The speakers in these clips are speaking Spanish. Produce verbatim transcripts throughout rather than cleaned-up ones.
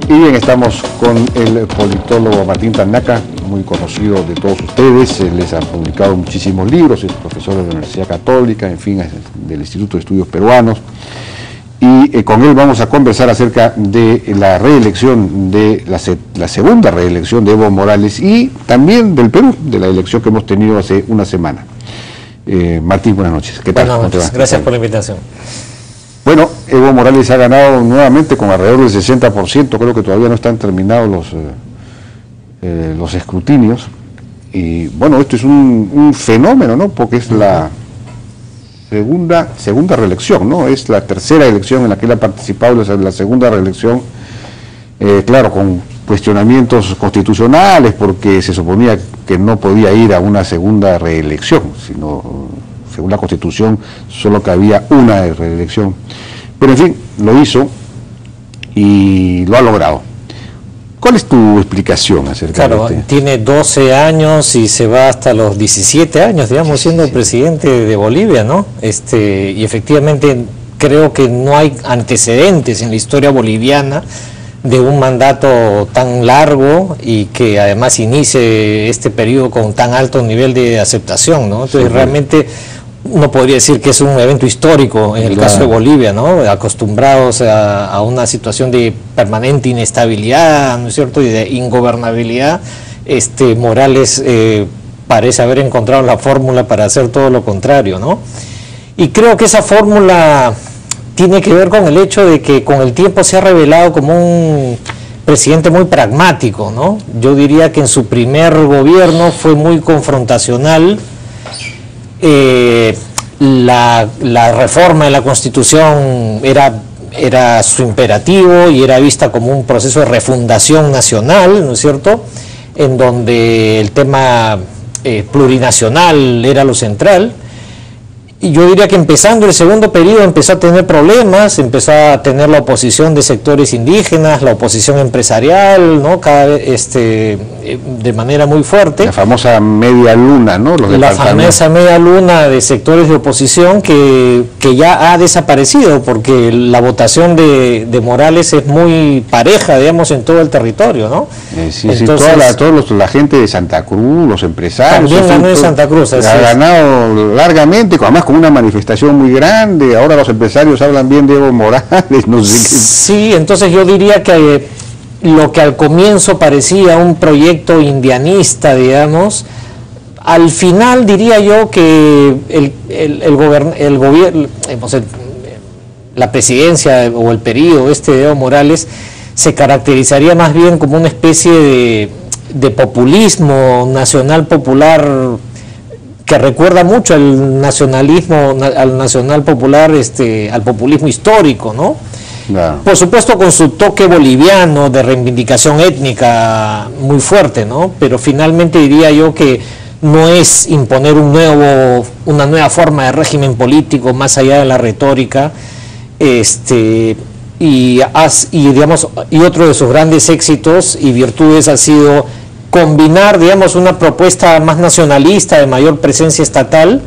Y bien, estamos con el politólogo Martín Tanaca, muy conocido de todos ustedes. Él les ha publicado muchísimos libros, es profesor de la Universidad Católica, en fin, del Instituto de Estudios Peruanos. Y eh, con él vamos a conversar acerca de la reelección, de la, se, la segunda reelección de Evo Morales y también del Perú, de la elección que hemos tenido hace una semana. Eh, Martín, buenas noches. ¿Qué tal? Buenas noches, gracias por la invitación. Bueno, Evo Morales ha ganado nuevamente con alrededor del sesenta por ciento, creo que todavía no están terminados los, eh, eh, los escrutinios. Y bueno, esto es un, un fenómeno, ¿no? Porque es la segunda, segunda reelección, ¿no? Es la tercera elección en la que él ha participado, es la segunda reelección, eh, claro, con cuestionamientos constitucionales, porque se suponía que no podía ir a una segunda reelección, sino, según la Constitución, solo que había una reelección. Pero en fin, lo hizo y lo ha logrado. ¿Cuál es tu explicación acerca claro, de este? Tiene doce años y se va hasta los diecisiete años, digamos, siendo el presidente de Bolivia, ¿no? Este, y efectivamente creo que no hay antecedentes en la historia boliviana de un mandato tan largo y que además inicie este periodo con tan alto nivel de aceptación, ¿no? Entonces, sí, realmente uno podría decir que es un evento histórico en el claro. caso de Bolivia, ¿no? Acostumbrados a, a una situación de permanente inestabilidad, ¿no es cierto?, y de ingobernabilidad. Este, Morales eh, parece haber encontrado la fórmula para hacer todo lo contrario, ¿no? Y creo que esa fórmula tiene que ver con el hecho de que con el tiempo se ha revelado como un presidente muy pragmático, ¿no? Yo diría que en su primer gobierno fue muy confrontacional. Eh, la, la reforma de la Constitución era, era su imperativo y era vista como un proceso de refundación nacional, ¿no es cierto?, en donde el tema eh, plurinacional era lo central. Y yo diría que empezando el segundo periodo empezó a tener problemas, empezó a tener la oposición de sectores indígenas, la oposición empresarial, ¿no? Cada vez, este, de manera muy fuerte. La famosa media luna, ¿no? Los la famosa media luna de sectores de oposición que, que ya ha desaparecido porque la votación de, de Morales es muy pareja, digamos, en todo el territorio, ¿no? Eh, sí, Entonces, sí, toda la, todos los, la gente de Santa Cruz, los empresarios. También ganó en Santa Cruz, así ha es. ganado largamente, además con una manifestación muy grande. Ahora los empresarios hablan bien de Evo Morales, no sé qué. Sí, entonces yo diría que lo que al comienzo parecía un proyecto indianista, digamos, al final diría yo que el, el, el, gobern, el gobierno, la presidencia o el periodo este de Evo Morales se caracterizaría más bien como una especie de, de populismo nacional popular que recuerda mucho al nacionalismo, al nacional popular, este, al populismo histórico, ¿no? No. Por supuesto con su toque boliviano de reivindicación étnica muy fuerte, ¿no? Pero finalmente diría yo que no es imponer un nuevo, una nueva forma de régimen político más allá de la retórica, este, y, y digamos, y otro de sus grandes éxitos y virtudes ha sido combinar, digamos, una propuesta más nacionalista de mayor presencia estatal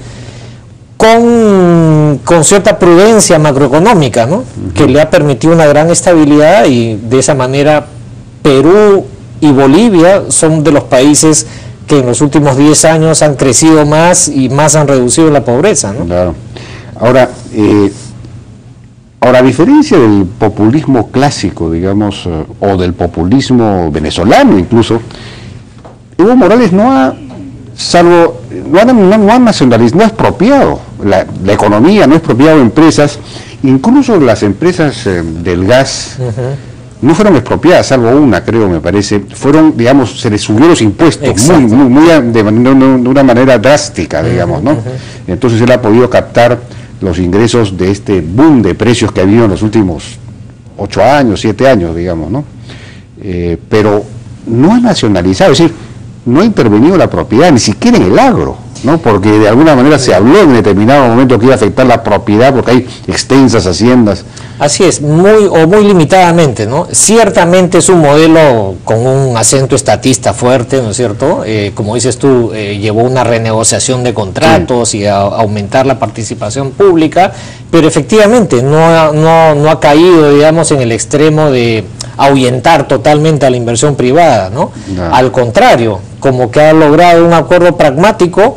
con, con cierta prudencia macroeconómica, ¿no? Uh-huh. Que le ha permitido una gran estabilidad y de esa manera Perú y Bolivia son de los países que en los últimos diez años han crecido más y más han reducido la pobreza, ¿no? Claro. Ahora, eh, ahora, a diferencia del populismo clásico, digamos, eh, o del populismo venezolano incluso, Evo Morales no ha, salvo, no ha, no, no ha nacionalizado, no ha expropiado la, la economía, no ha expropiado empresas, incluso las empresas eh, del gas uh-huh. no fueron expropiadas, salvo una, creo, me parece, fueron, digamos, se les subió los impuestos muy, muy, muy de, de, de una manera drástica, digamos, ¿no? Uh-huh. Entonces él ha podido captar los ingresos de este boom de precios que ha habido en los últimos ocho años, siete años, digamos, ¿no? Eh, pero no ha nacionalizado, es decir, no ha intervenido la propiedad, ni siquiera en el agro, ¿no? Porque de alguna manera se habló en determinado momento que iba a afectar la propiedad porque hay extensas haciendas. Así es, muy o muy limitadamente, ¿no? Ciertamente es un modelo con un acento estatista fuerte, ¿no es cierto? Eh, como dices tú, eh, llevó una renegociación de contratos sí. y a, a aumentar la participación pública, pero efectivamente no ha, no, no ha caído, digamos, en el extremo de ahuyentar totalmente a la inversión privada, ¿no? No. Al contrario, como que ha logrado un acuerdo pragmático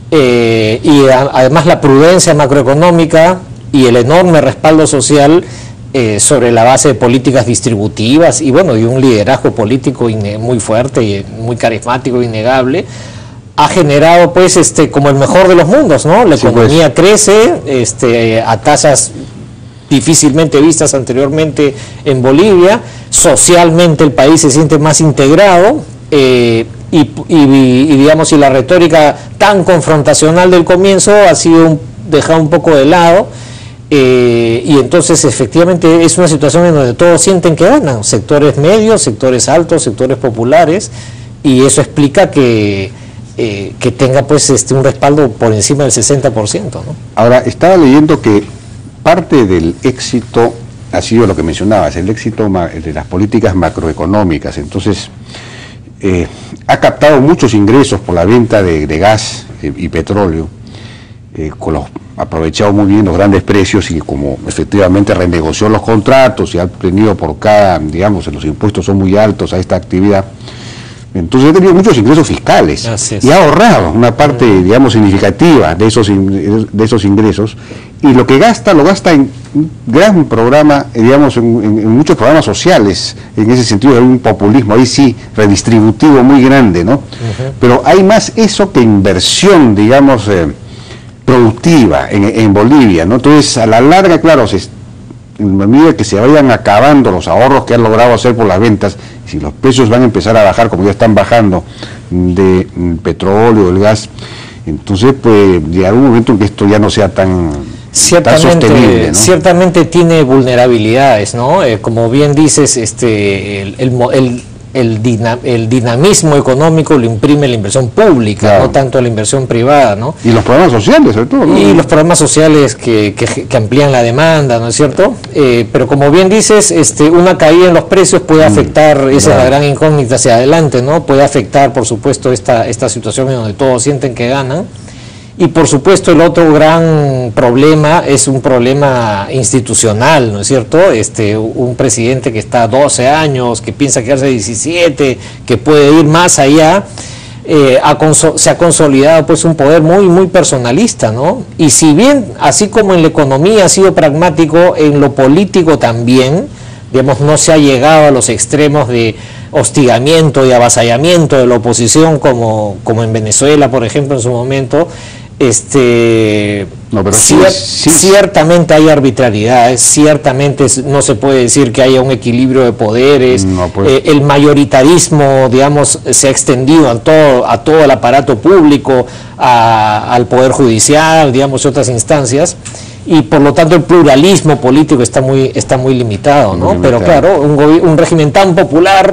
eh, y a, además la prudencia macroeconómica y el enorme respaldo social eh, sobre la base de políticas distributivas y bueno, y un liderazgo político muy fuerte y muy carismático, innegable, ha generado pues este como el mejor de los mundos, ¿no? La sí, economía pues. crece este, a tasas difícilmente vistas anteriormente en Bolivia, socialmente el país se siente más integrado eh, y, y, y digamos y la retórica tan confrontacional del comienzo ha sido un, dejado un poco de lado. Eh, y entonces efectivamente es una situación en donde todos sienten que ganan, sectores medios, sectores altos, sectores populares, y eso explica que, eh, que tenga pues este un respaldo por encima del sesenta por ciento, ¿no? Ahora, estaba leyendo que parte del éxito ha sido lo que mencionabas, el éxito de las políticas macroeconómicas, entonces eh, ha captado muchos ingresos por la venta de, de gas y, y petróleo, eh, con los aprovechado muy bien los grandes precios y como efectivamente renegoció los contratos y ha tenido por cada, digamos, los impuestos son muy altos a esta actividad, entonces ha tenido muchos ingresos fiscales y ha ahorrado una parte, digamos, significativa de esos, de esos ingresos, y lo que gasta, lo gasta en un gran programa, digamos, en, en, en muchos programas sociales, en ese sentido hay un populismo, ahí sí, redistributivo muy grande, ¿no? Uh-huh. Pero hay más eso que inversión, digamos, eh, productiva en, en Bolivia, ¿no? Entonces, a la larga, claro, se, en la medida que se vayan acabando los ahorros que han logrado hacer por las ventas, si los precios van a empezar a bajar, como ya están bajando, de petróleo, del gas, entonces, pues, llegará un momento en que esto ya no sea tan, tan sostenible, ¿no? Ciertamente tiene vulnerabilidades, ¿no? Eh, como bien dices, este, el, el, el El, dinam el dinamismo económico lo imprime la inversión pública, claro, no tanto la inversión privada, ¿no? Y los programas sociales, sobre todo, ¿no? Y los programas sociales que, que, que amplían la demanda, ¿no es cierto? Eh, pero como bien dices, este, una caída en los precios puede afectar, mm, esa claro. es la gran incógnita hacia adelante, ¿no? Puede afectar, por supuesto, esta, esta situación en donde todos sienten que ganan. Y por supuesto el otro gran problema es un problema institucional, ¿no es cierto? Este, un presidente que está doce años, que piensa quedarse diecisiete, que puede ir más allá, eh, ha se ha consolidado pues un poder muy muy personalista, ¿no? Y si bien, así como en la economía ha sido pragmático, en lo político también, digamos, no se ha llegado a los extremos de hostigamiento y avasallamiento de la oposición como, como en Venezuela, por ejemplo, en su momento. Este, no, pero cier sí, sí. Ciertamente hay arbitrariedades, ciertamente no se puede decir que haya un equilibrio de poderes, no, pues. eh, el mayoritarismo, digamos, se ha extendido a todo, a todo el aparato público, a, al poder judicial, digamos, y otras instancias, y por lo tanto el pluralismo político está muy, está muy limitado, ¿no? Muy limitado. Pero claro, un, un régimen tan popular,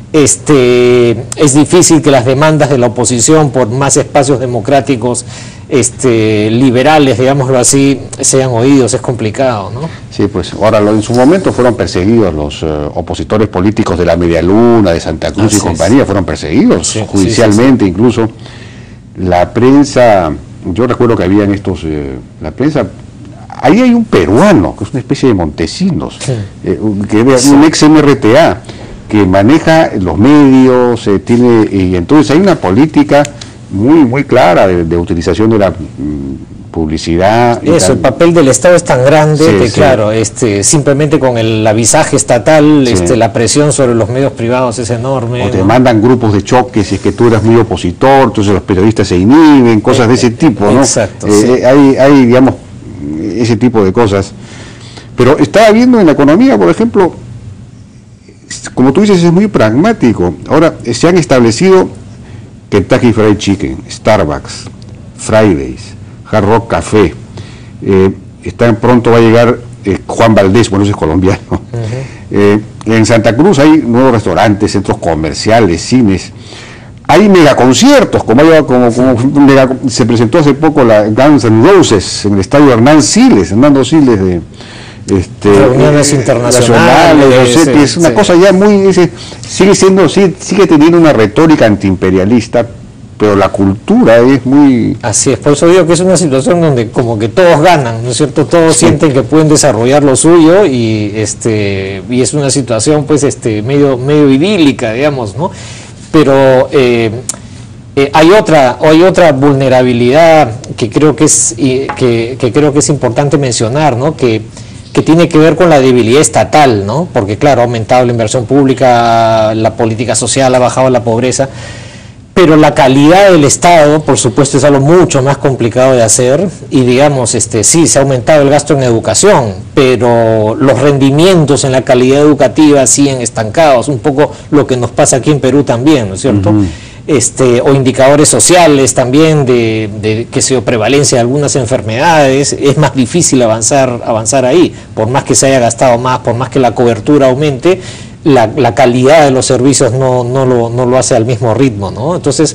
este, es difícil que las demandas de la oposición por más espacios democráticos Este, liberales, digámoslo así, sean oídos, es complicado, ¿no? Sí, pues ahora lo, en su momento fueron perseguidos los uh, opositores políticos de la Media Luna, de Santa Cruz Así y compañía, es. fueron perseguidos sí, judicialmente, sí, sí, sí. incluso la prensa, yo recuerdo que habían estos, eh, la prensa, ahí hay un peruano, que es una especie de Montesinos, sí. eh, que es sí. un ex M R T A, que maneja los medios, eh, tiene, y entonces hay una política muy muy clara de, de utilización de la mm, publicidad. Eso, el papel del Estado es tan grande sí, que sí. claro, este, simplemente con el avisaje estatal, sí. este, la presión sobre los medios privados es enorme. O te ¿no? mandan grupos de choque si es que tú eras muy opositor, entonces los periodistas se inhiben, cosas eh, de ese tipo, ¿no? Exacto. Eh, sí. hay, hay, digamos, ese tipo de cosas. Pero estaba viendo en la economía, por ejemplo, como tú dices, es muy pragmático. Ahora, se han establecido Kentucky Fried Chicken, Starbucks, Fridays, Hard Rock Café, eh, está, pronto va a llegar eh, Juan Valdés, bueno, ese es colombiano. Uh-huh. eh, en Santa Cruz hay nuevos restaurantes, centros comerciales, cines, hay megaconciertos, como, hay, como, como mega, se presentó hace poco la Guns N' Roses en el estadio Hernán Siles, Hernando Siles de este, reuniones eh, internacionales, no sé, sí, que es una sí. cosa ya muy, ese, sigue siendo, sigue, sigue teniendo una retórica antiimperialista, pero la cultura es muy... Así es, por eso digo que es una situación donde como que todos ganan, ¿no es cierto? Todos sí. sienten que pueden desarrollar lo suyo y este y es una situación pues este medio medio idílica, digamos, ¿no? Pero eh, eh, hay otra hay otra vulnerabilidad que creo que es y, que, que creo que es importante mencionar, ¿no? Que que tiene que ver con la debilidad estatal, ¿no? Porque claro, ha aumentado la inversión pública, la política social, ha bajado la pobreza, pero la calidad del Estado, por supuesto, es algo mucho más complicado de hacer y digamos, este, sí, se ha aumentado el gasto en educación, pero los rendimientos en la calidad educativa siguen estancados, un poco lo que nos pasa aquí en Perú también, ¿no es cierto? Uh-huh. Este, o indicadores sociales también de, de que se prevalencia de algunas enfermedades, es más difícil avanzar, avanzar ahí, por más que se haya gastado más, por más que la cobertura aumente, la, la calidad de los servicios no, no, lo, no lo hace al mismo ritmo, ¿no? Entonces,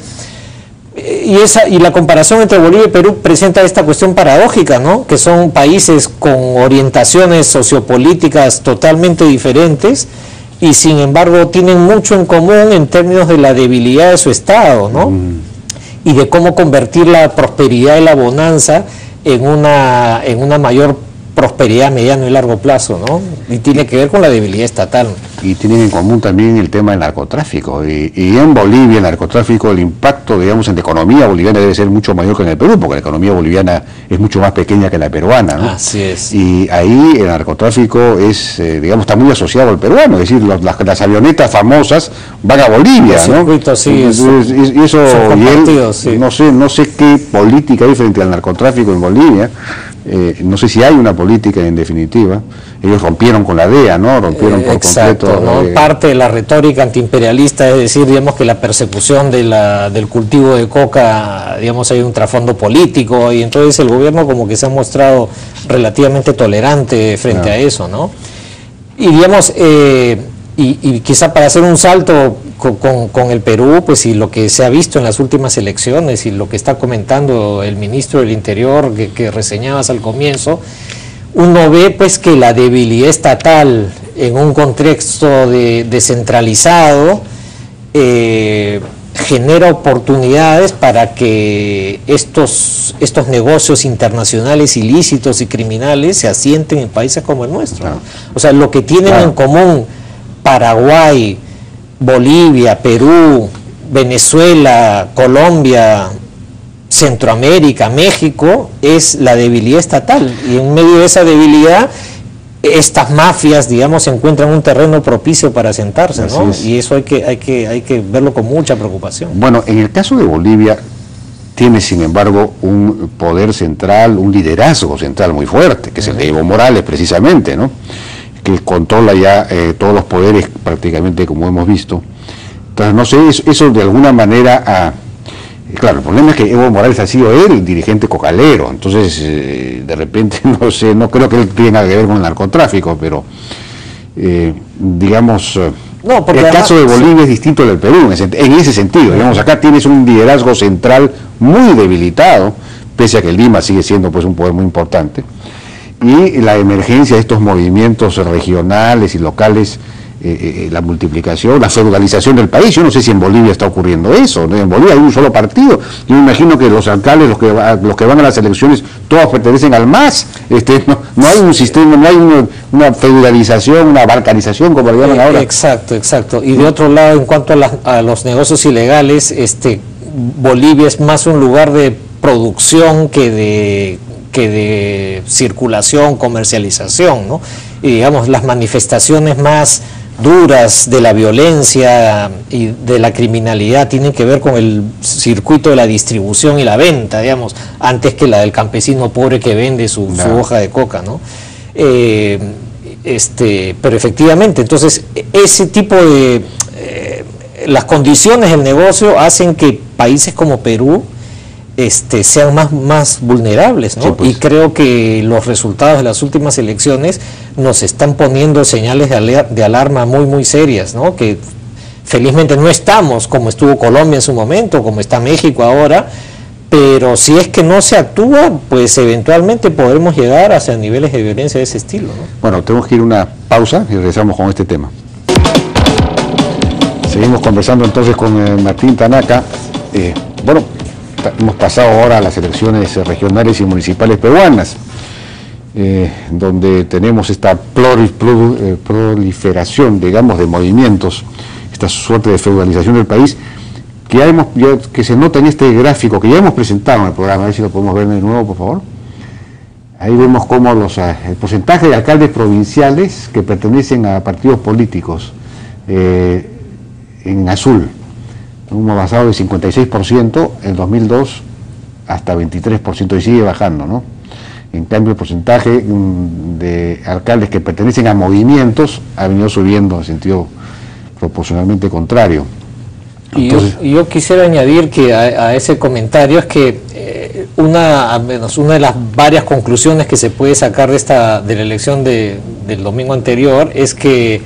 y, esa, y la comparación entre Bolivia y Perú presenta esta cuestión paradójica, ¿no? Que son países con orientaciones sociopolíticas totalmente diferentes, y sin embargo tienen mucho en común en términos de la debilidad de su Estado, ¿no? Mm. Y de cómo convertir la prosperidad y la bonanza en una, en una mayor prosperidad a mediano y largo plazo, ¿no? Y tiene que ver con la debilidad estatal. Y tienen en común también el tema del narcotráfico. Y, y en Bolivia el narcotráfico, el impacto, digamos, en la economía boliviana debe ser mucho mayor que en el Perú, porque la economía boliviana es mucho más pequeña que la peruana, ¿no? Así es. Y ahí el narcotráfico es, eh, digamos, está muy asociado al peruano, es decir, los, las, las avionetas famosas van a Bolivia, los ¿no? Circuitos, sí, Entonces, es, y eso, y él, sí. no sé, no sé qué política hay frente al narcotráfico en Bolivia. Eh, no sé si hay una política en definitiva. Ellos rompieron con la D E A, ¿no? Rompieron por Exacto, completo. ¿no? Eh, Parte de la retórica antiimperialista es decir, digamos que la persecución de la, del cultivo de coca, digamos, hay un trasfondo político y entonces el gobierno como que se ha mostrado relativamente tolerante frente no. a eso, ¿no? Y digamos, eh, y, y quizá para hacer un salto con, con, con el Perú, pues y lo que se ha visto en las últimas elecciones y lo que está comentando el ministro del Interior que, que reseñabas al comienzo, uno ve pues que la debilidad estatal en un contexto de, descentralizado eh, genera oportunidades para que estos, estos negocios internacionales ilícitos y criminales se asienten en países como el nuestro. Claro. O sea, lo que tienen claro. en común Paraguay, Bolivia, Perú, Venezuela, Colombia, Centroamérica, México, es la debilidad estatal. Y en medio de esa debilidad, estas mafias, digamos, encuentran un terreno propicio para asentarse, ¿no? Y eso hay que, hay que, hay que verlo con mucha preocupación. Bueno, en el caso de Bolivia, tiene sin embargo un poder central, un liderazgo central muy fuerte, que es el de Evo Morales precisamente, ¿no? Que controla ya eh, todos los poderes prácticamente, como hemos visto. Entonces, no sé, eso, eso de alguna manera, ah, claro, el problema es que Evo Morales ha sido él el dirigente cocalero, entonces eh, de repente, no sé, no creo que él tenga que ver con el narcotráfico, pero eh, digamos, no, el además, caso de Bolivia sí. es distinto del Perú en ese, en ese sentido, digamos, acá tienes un liderazgo central muy debilitado, pese a que Lima sigue siendo pues un poder muy importante, y la emergencia de estos movimientos regionales y locales, eh, eh, la multiplicación, la feudalización del país. Yo no sé si en Bolivia está ocurriendo eso, ¿no? En Bolivia hay un solo partido, yo me imagino que los alcaldes, los que, los que van a las elecciones, todos pertenecen al M A S, este, no, no hay un sistema, no hay una, una feudalización, una balcanización, como le llaman eh, ahora. Exacto, exacto. Y de otro lado, en cuanto a, la, a los negocios ilegales, este, Bolivia es más un lugar de producción que de que de circulación, comercialización, ¿no? Y digamos, las manifestaciones más duras de la violencia y de la criminalidad tienen que ver con el circuito de la distribución y la venta, digamos, antes que la del campesino pobre que vende su, no. su hoja de coca, ¿no? Eh, este, pero efectivamente, entonces, ese tipo de... Eh, las condiciones del negocio hacen que países como Perú Este, sean más, más vulnerables, ¿no? Sí, pues. Y creo que los resultados de las últimas elecciones nos están poniendo señales de, aler de alarma muy, muy serias, ¿no? Que felizmente no estamos como estuvo Colombia en su momento, como está México ahora, pero si es que no se actúa, pues eventualmente podremos llegar hacia niveles de violencia de ese estilo, ¿no? Bueno, tenemos que ir a una pausa y regresamos con este tema. Seguimos conversando entonces con eh, Martín Tanaka. Eh, bueno, hemos pasado ahora a las elecciones regionales y municipales peruanas, eh, donde tenemos esta pluri, plur, eh, proliferación, digamos, de movimientos, esta suerte de feudalización del país, que, ya hemos, ya, que se nota en este gráfico que ya hemos presentado en el programa. A ver si lo podemos ver de nuevo, por favor. Ahí vemos cómo los, el porcentaje de alcaldes provinciales que pertenecen a partidos políticos eh, en azul, hemos avanzado de cincuenta y seis por ciento en dos mil dos hasta veintitrés por ciento y sigue bajando, ¿no? En cambio el porcentaje de alcaldes que pertenecen a movimientos ha venido subiendo en sentido proporcionalmente contrario. Entonces, y yo, yo quisiera añadir que a, a ese comentario es que eh, una, al menos una de las varias conclusiones que se puede sacar de esta de la elección de, del domingo anterior es que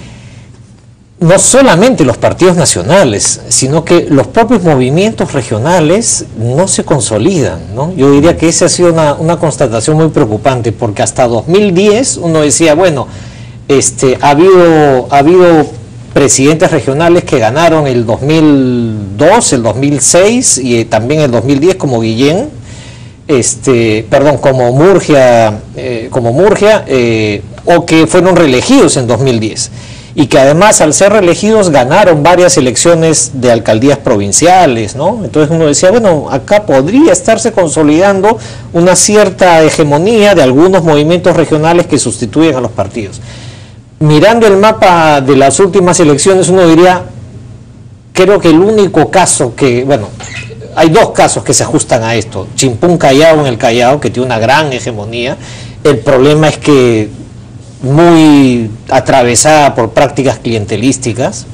no solamente los partidos nacionales, sino que los propios movimientos regionales no se consolidan, ¿no? Yo diría que esa ha sido una, una constatación muy preocupante, porque hasta dos mil diez uno decía, bueno, este, ha habido, ha habido presidentes regionales que ganaron el dos mil dos, el dos mil seis y eh, también el dos mil diez, como Guillén, este, perdón, como Murgia, eh, como Murgia eh, o que fueron reelegidos en dos mil diez. Y que además al ser reelegidos ganaron varias elecciones de alcaldías provinciales, ¿no? Entonces uno decía, bueno, acá podría estarse consolidando una cierta hegemonía de algunos movimientos regionales que sustituyen a los partidos. Mirando el mapa de las últimas elecciones, uno diría, creo que el único caso que, bueno, hay dos casos que se ajustan a esto. Chimpún Callao en el Callao, que tiene una gran hegemonía. El problema es que muy atravesada por prácticas clientelísticas.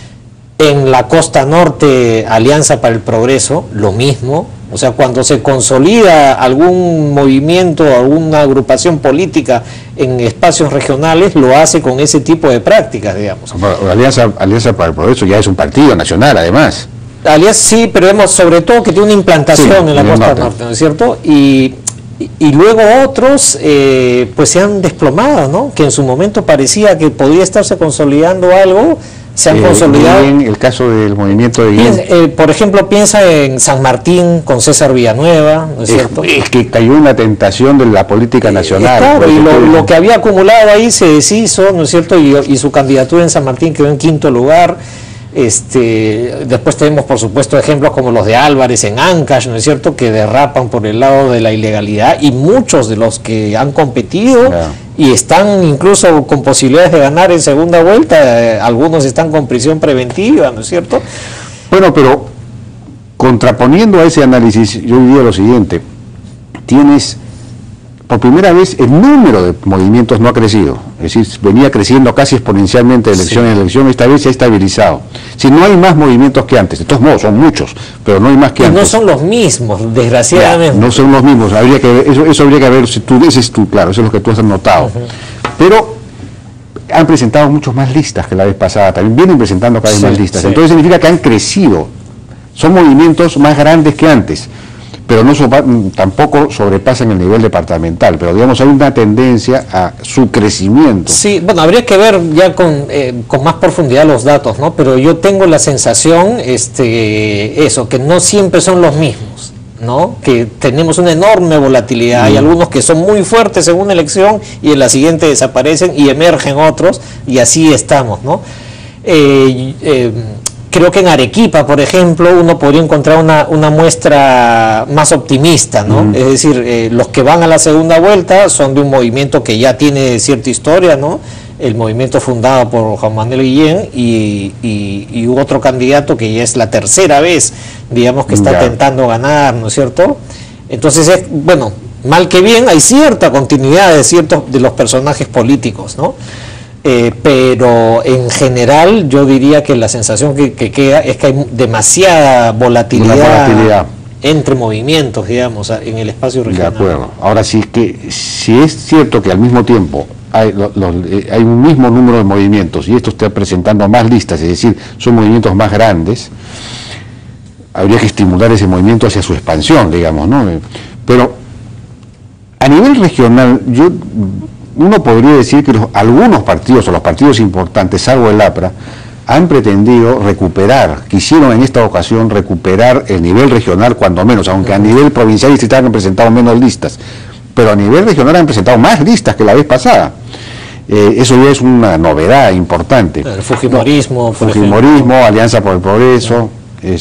En la costa norte, Alianza para el Progreso, lo mismo. O sea, cuando se consolida algún movimiento, alguna agrupación política en espacios regionales, lo hace con ese tipo de prácticas, digamos. Alianza, Alianza para el Progreso ya es un partido nacional, además. Alianza sí, pero vemos sobre todo que tiene una implantación sí, en la costa norte. norte, ¿no es cierto? Y Y luego otros eh, pues se han desplomado, ¿no? Que en su momento parecía que podría estarse consolidando algo, se han eh, consolidado. Bien, el caso del movimiento de Guillén. Eh, por ejemplo, piensa en San Martín con César Villanueva, ¿no es, es cierto? Es que cayó en la tentación de la política nacional. Eh, claro, y lo, lo que había acumulado ahí se deshizo, ¿no es cierto? Y, y su candidatura en San Martín quedó en quinto lugar. Este, después tenemos por supuesto ejemplos como los de Álvarez en Ancash, ¿no es cierto?, que derrapan por el lado de la ilegalidad, y muchos de los que han competido yeah. y están incluso con posibilidades de ganar en segunda vuelta, eh, algunos están con prisión preventiva, ¿no es cierto? Bueno, pero contraponiendo a ese análisis, yo diría lo siguiente: tienes por primera vez el número de movimientos no ha crecido, es decir, venía creciendo casi exponencialmente de elección sí. en elección, esta vez se ha estabilizado. Si no hay más movimientos que antes, de todos modos son muchos, pero no hay más que y antes. No son los mismos, desgraciadamente. Ya, no son los mismos, habría que ver, eso, eso habría que ver, si tú dices tú, claro, eso es lo que tú has notado. Uh-huh. Pero han presentado muchos más listas que la vez pasada, también vienen presentando cada vez sí, más listas, sí. entonces significa que han crecido, son movimientos más grandes que antes, pero no sopa, tampoco sobrepasan el nivel departamental, pero digamos hay una tendencia a su crecimiento. Sí, bueno, habría que ver ya con, eh, con más profundidad los datos, ¿no? Pero yo tengo la sensación, este, eso, que no siempre son los mismos, ¿no? Que tenemos una enorme volatilidad, mm. hay algunos que son muy fuertes en una elección y en la siguiente desaparecen y emergen otros, y así estamos, ¿no? Eh, eh, Creo que en Arequipa, por ejemplo, uno podría encontrar una, una muestra más optimista, ¿no? Mm. Es decir, eh, los que van a la segunda vuelta son de un movimiento que ya tiene cierta historia, ¿no? El movimiento fundado por Juan Manuel Guillén y, y, y otro candidato que ya es la tercera vez, digamos, que está ya. tentando ganar, ¿no es cierto? Entonces, es, bueno, mal que bien, hay cierta continuidad de ciertos de los personajes políticos, ¿no? Eh, pero en general yo diría que la sensación que, que queda es que hay demasiada volatilidad, volatilidad entre movimientos, digamos, en el espacio regional. De acuerdo. Ahora sí, que si es cierto que al mismo tiempo hay, lo, lo, hay un mismo número de movimientos y esto está presentando más listas, es decir, son movimientos más grandes, habría que estimular ese movimiento hacia su expansión, digamos, ¿no? Pero a nivel regional, yo uno podría decir que los, algunos partidos o los partidos importantes, salvo el APRA, han pretendido recuperar, quisieron en esta ocasión recuperar el nivel regional cuando menos, aunque a nivel provincial y distrital han presentado menos listas, pero a nivel regional han presentado más listas que la vez pasada. Eh, eso ya es una novedad importante. El Fujimorismo, por Fujimorismo, Alianza por el Progreso,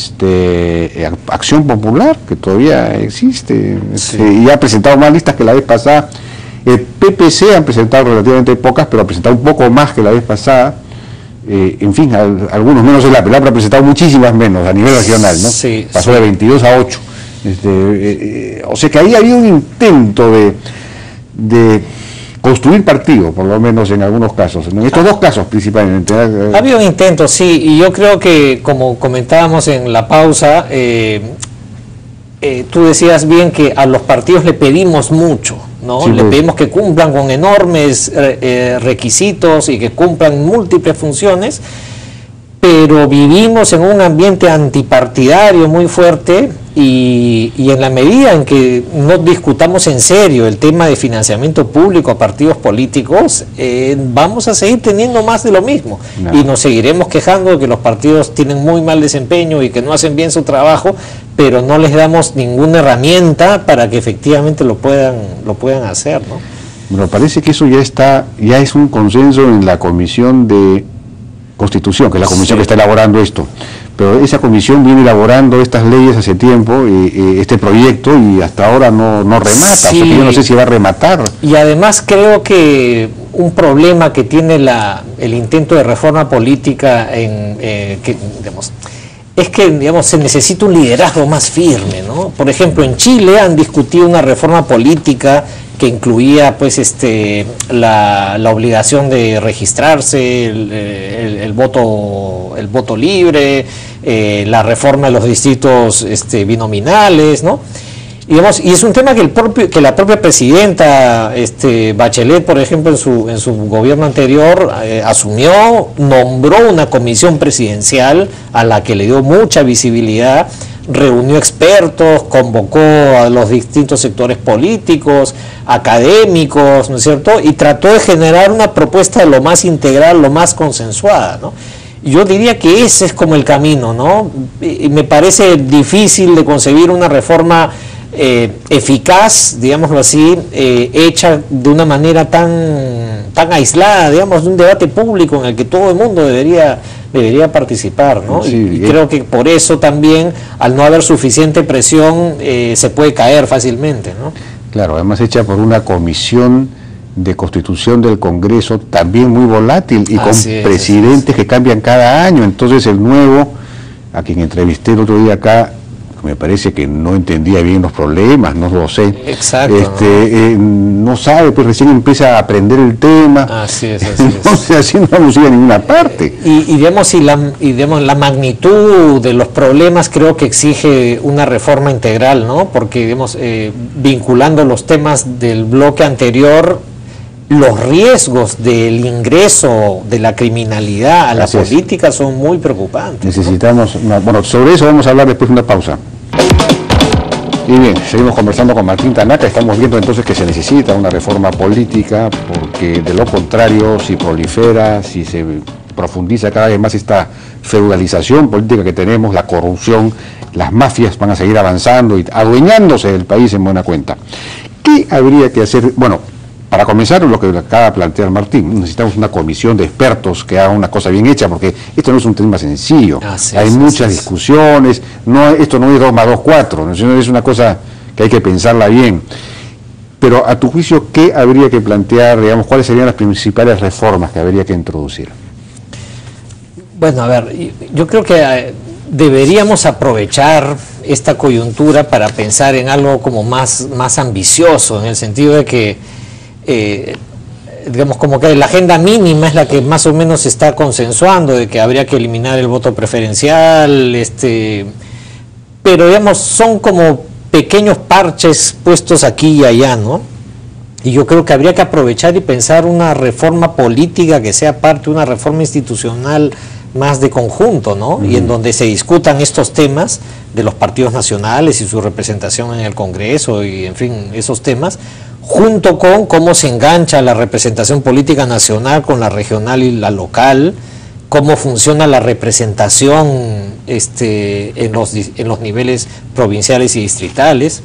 este, eh, Acción Popular, que todavía existe, sí. este, y ha presentado más listas que la vez pasada. El P P C han presentado relativamente pocas, pero ha presentado un poco más que la vez pasada. Eh, en fin, al, algunos menos el A P L, pero ha presentado muchísimas menos a nivel regional, ¿no? Sí, pasó sí. de veintidós a ocho. Este, eh, eh, o sea que ahí había un intento de, de construir partido, por lo menos en algunos casos, en estos ah. dos casos principalmente. Había un intento, sí, y yo creo que, como comentábamos en la pausa, eh, eh, tú decías bien que a los partidos le pedimos mucho, ¿no? Sí, le pues. pedimos que cumplan con enormes eh, requisitos y que cumplan múltiples funciones, pero vivimos en un ambiente antipartidario muy fuerte y, y en la medida en que no discutamos en serio el tema de financiamiento público a partidos políticos, eh, vamos a seguir teniendo más de lo mismo no. y nos seguiremos quejando de que los partidos tienen muy mal desempeño y que no hacen bien su trabajo, pero no les damos ninguna herramienta para que efectivamente lo puedan, lo puedan hacer, ¿no? Bueno, parece que eso ya está, ya es un consenso en la Comisión de Constitución, que es la comisión sí. que está elaborando esto, pero esa comisión viene elaborando estas leyes hace tiempo, eh, eh, este proyecto, y hasta ahora no, no remata, sí. o sea que yo no sé si va a rematar. Y además creo que un problema que tiene la, el intento de reforma política en, eh, que, digamos, es que digamos, se necesita un liderazgo más firme, ¿no? Por ejemplo, en Chile han discutido una reforma política que incluía pues este la, la obligación de registrarse, el, el, el voto el voto libre, eh, la reforma de los distritos este, binominales, ¿no? Y, digamos, y es un tema que el propio que la propia presidenta este, Bachelet, por ejemplo, en su en su gobierno anterior eh, asumió, nombró una comisión presidencial a la que le dio mucha visibilidad, reunió expertos, convocó a los distintos sectores políticos, académicos, ¿no es cierto? Y trató de generar una propuesta lo más integral, lo más consensuada, ¿no? Yo diría que ese es como el camino, ¿no? Y me parece difícil de concebir una reforma eh, eficaz, digámoslo así, eh, hecha de una manera tan, tan aislada, digamos, de un debate público en el que todo el mundo debería... debería participar, ¿no? Sí, y, y creo que por eso también, al no haber suficiente presión, eh, se puede caer fácilmente, ¿no? Claro, además hecha por una comisión de constitución del Congreso también muy volátil y con es, presidentes que cambian cada año. Entonces el nuevo, a quien entrevisté el otro día acá, me parece que no entendía bien los problemas, no lo sé. Exacto. Este, ¿no? Eh, no sabe, pues recién empieza a aprender el tema. Así es, así es. Entonces así no vamos a ir a ninguna parte. Y, y, digamos, y, la, y digamos, la magnitud de los problemas creo que exige una reforma integral, ¿no? Porque, digamos, eh, vinculando los temas del bloque anterior, los riesgos del ingreso de la criminalidad a la Gracias. política son muy preocupantes. Necesitamos, ¿no? una, bueno, sobre eso vamos a hablar después de una pausa. Y bien, seguimos conversando con Martín Tanaka, estamos viendo entonces que se necesita una reforma política, porque de lo contrario, si prolifera, si se profundiza cada vez más esta feudalización política que tenemos, la corrupción, las mafias van a seguir avanzando y adueñándose del país en buena cuenta. ¿Qué habría que hacer? Bueno, para comenzar, lo que acaba de plantear Martín, necesitamos una comisión de expertos que haga una cosa bien hecha, porque esto no es un tema sencillo. Así Hay es, muchas así es. discusiones, no, esto no es dos más dos, cuatro, ¿no? Es una cosa que hay que pensarla bien. Pero a tu juicio, ¿qué habría que plantear, digamos, cuáles serían las principales reformas que habría que introducir? Bueno, a ver, yo creo que eh, deberíamos aprovechar esta coyuntura para pensar en algo como más, más ambicioso, en el sentido de que Eh, digamos, como que la agenda mínima es la que más o menos se está consensuando, de que habría que eliminar el voto preferencial, este, pero digamos, son como pequeños parches puestos aquí y allá, ¿no? Y yo creo que habría que aprovechar y pensar una reforma política que sea parte de una reforma institucional más de conjunto, ¿no? Uh-huh. Y en donde se discutan estos temas de los partidos nacionales y su representación en el Congreso y, en fin, esos temas, junto con cómo se engancha la representación política nacional con la regional y la local, cómo funciona la representación este, en, los, en los niveles provinciales y distritales.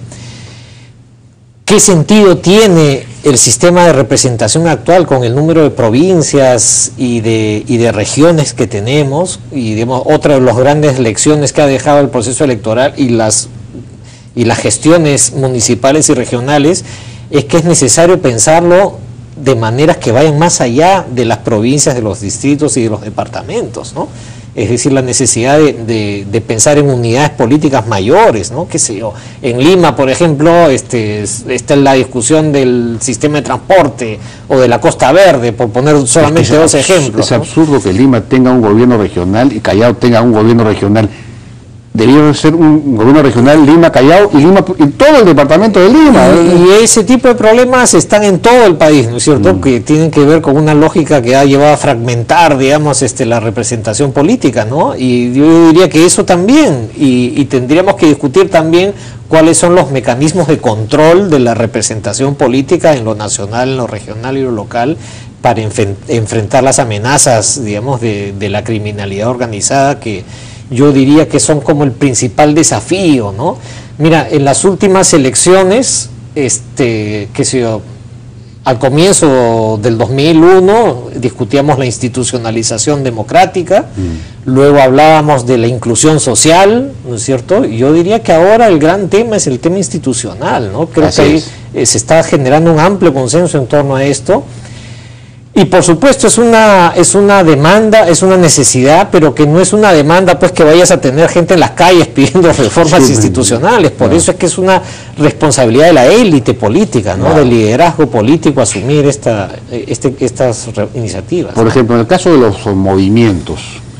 ¿Qué sentido tiene el sistema de representación actual con el número de provincias y de, y de regiones que tenemos? Y digamos, otra de las grandes lecciones que ha dejado el proceso electoral y las, y las gestiones municipales y regionales es que es necesario pensarlo de maneras que vayan más allá de las provincias, de los distritos y de los departamentos, ¿no? Es decir, la necesidad de, de, de pensar en unidades políticas mayores, ¿no? Qué sé yo, en Lima, por ejemplo, este, está la discusión del sistema de transporte o de la Costa Verde, por poner solamente es que dos ejemplos. Es ¿no? absurdo que Lima tenga un gobierno regional y Callao tenga un gobierno regional. Debió ser un gobierno regional Lima, Callao y Lima y todo el departamento de Lima. Y, y ese tipo de problemas están en todo el país, ¿no es cierto? Mm. Que tienen que ver con una lógica que ha llevado a fragmentar, digamos, este, la representación política, ¿no? Y yo diría que eso también, y, y tendríamos que discutir también cuáles son los mecanismos de control de la representación política en lo nacional, en lo regional y lo local, para enfrentar las amenazas, digamos, de, de la criminalidad organizada que yo diría que son como el principal desafío, ¿no? Mira, en las últimas elecciones, este, qué sé yo, al comienzo del dos mil uno discutíamos la institucionalización democrática, mm. luego hablábamos de la inclusión social, ¿no es cierto? Y yo diría que ahora el gran tema es el tema institucional, ¿no? Creo Así que ahí eh, se está generando un amplio consenso en torno a esto. Y por supuesto es una, es una demanda, es una necesidad, pero que no es una demanda pues que vayas a tener gente en las calles pidiendo reformas sí, institucionales. Por no. eso es que es una responsabilidad de la élite política, ¿no? No. Del liderazgo político asumir esta, este, estas iniciativas. Por ejemplo, en el caso de los movimientos,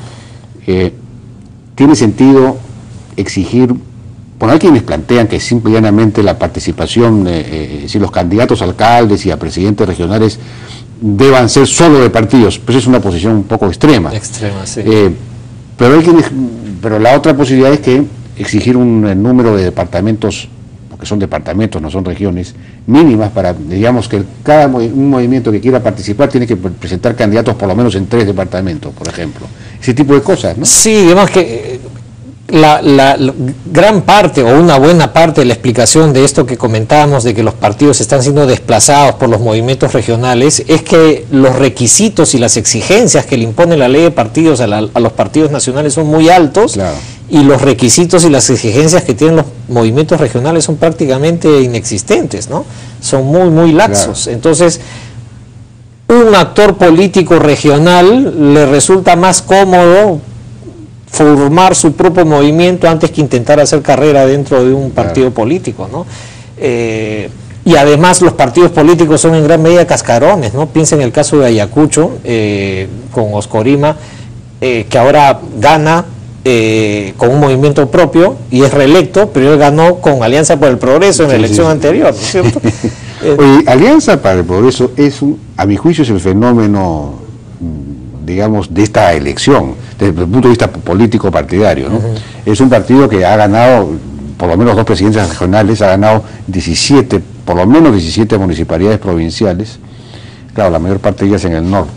eh, ¿tiene sentido exigir? Bueno, hay quienes plantean que simple y llanamente la participación, eh, eh, si los candidatos a alcaldes y a presidentes regionales deban ser solo de partidos, pues es una posición un poco extrema. Extrema, sí. Eh, pero, hay quienes, pero la otra posibilidad es que exigir un eh, número de departamentos, porque son departamentos, no son regiones, mínimas para, digamos, que cada un movimiento que quiera participar tiene que presentar candidatos por lo menos en tres departamentos, por ejemplo. Ese tipo de cosas, ¿no? Sí, digamos que La, la, la gran parte o una buena parte de la explicación de esto que comentábamos de que los partidos están siendo desplazados por los movimientos regionales es que los requisitos y las exigencias que le impone la ley de partidos a, la, a los partidos nacionales son muy altos, claro. y los requisitos y las exigencias que tienen los movimientos regionales son prácticamente inexistentes, ¿no? Son muy muy laxos. Claro. Entonces, un actor político regional le resulta más cómodo formar su propio movimiento antes que intentar hacer carrera dentro de un partido claro. político, ¿no? Eh, y además los partidos políticos son en gran medida cascarones, ¿no? Piensa en el caso de Ayacucho, eh, con Oscorima, eh, que ahora gana eh, con un movimiento propio y es reelecto, pero él ganó con Alianza por el Progreso en sí, la elección sí. anterior, ¿no es cierto? eh, Oye, Alianza para el Progreso es, un, a mi juicio, es el fenómeno, digamos, de esta elección, desde el punto de vista político partidario, ¿no? Uh-huh. Es un partido que ha ganado, por lo menos dos presidencias regionales, ha ganado diecisiete, por lo menos diecisiete municipalidades provinciales, claro, la mayor parte de ellas en el norte,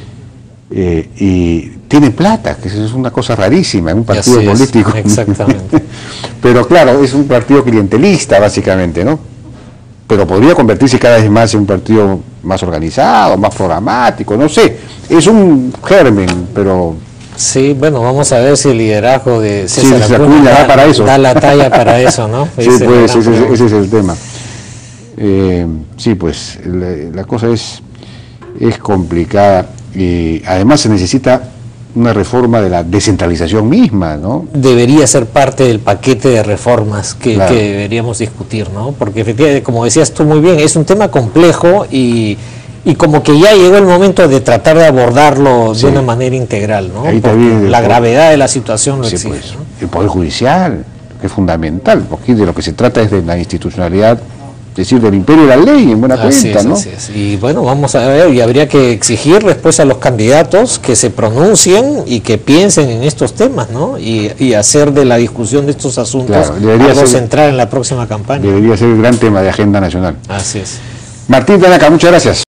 eh, y tiene plata, que es una cosa rarísima en un partido político. Es, exactamente. Pero claro, es un partido clientelista, básicamente, ¿no? Pero podría convertirse cada vez más en un partido más organizado, más programático, no sé, es un germen, pero... Sí, bueno, vamos a ver si el liderazgo de César sí, Acuña da, da, para eso. da la talla para eso, ¿no? Sí, ese pues, ese, ese, ese es el tema. Eh, sí, pues, la, la cosa es, es complicada y además se necesita una reforma de la descentralización misma, ¿no? Debería ser parte del paquete de reformas que, claro. que deberíamos discutir, ¿no? Porque efectivamente, como decías tú muy bien, es un tema complejo y, y como que ya llegó el momento de tratar de abordarlo sí. de una manera integral, ¿no? Ahí también la gravedad de la situación lo sí, exige, pues, ¿no? El Poder Judicial, que es fundamental, porque de lo que se trata es de la institucionalidad, es decir, del imperio de la ley, en buena así cuenta, es, ¿no? Así es. Y bueno, vamos a ver, y habría que exigir después a los candidatos que se pronuncien y que piensen en estos temas, ¿no? Y, y hacer de la discusión de estos asuntos claro, algo ser, central en la próxima campaña. Debería ser el gran tema de agenda nacional. Así es. Martín Tanaka, muchas gracias.